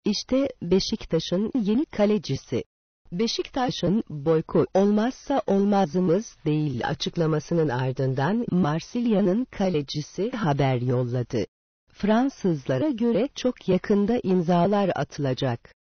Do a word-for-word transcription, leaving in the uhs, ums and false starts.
İşte Beşiktaş'ın yeni kalecisi. Beşiktaş'ın boykot olmazsa olmazımız değil açıklamasının ardından Marsilya'nın kalecisi haber yolladı. Fransızlara göre çok yakında imzalar atılacak.